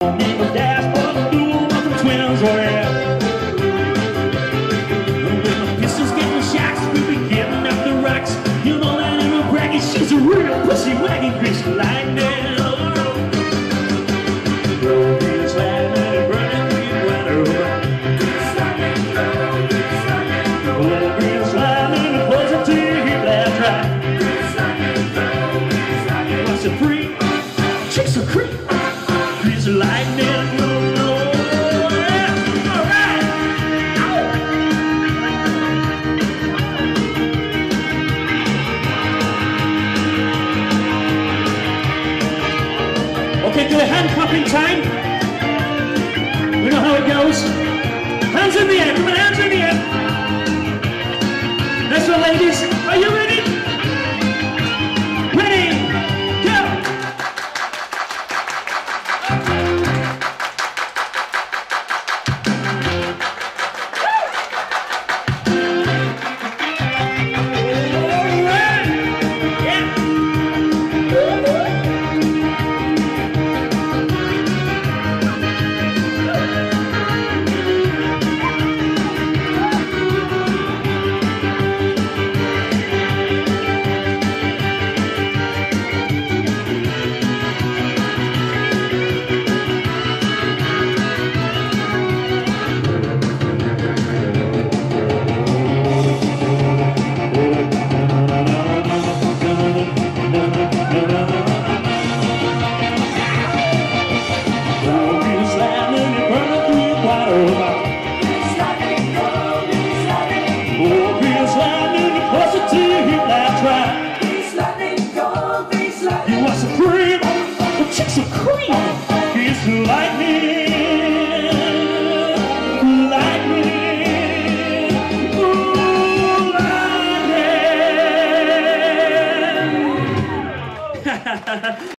She's a real pussy wagon, grease lightning. Roll grease lightning and burning green water. Grease lightning, grease lightning. Roll grease lightning and close it to your hip, that's right. Grease lightning, grease lightning. What's it free? Chicks are creep. Grease lightning, no, no. All right. Okay, do a hand clapping time. We know how it goes. Hands in the air, come on, hands in the air. Next one, ladies. Are you ready? Ready, go! Chicks are cream. It's lightning, lightning, ooh, lightning.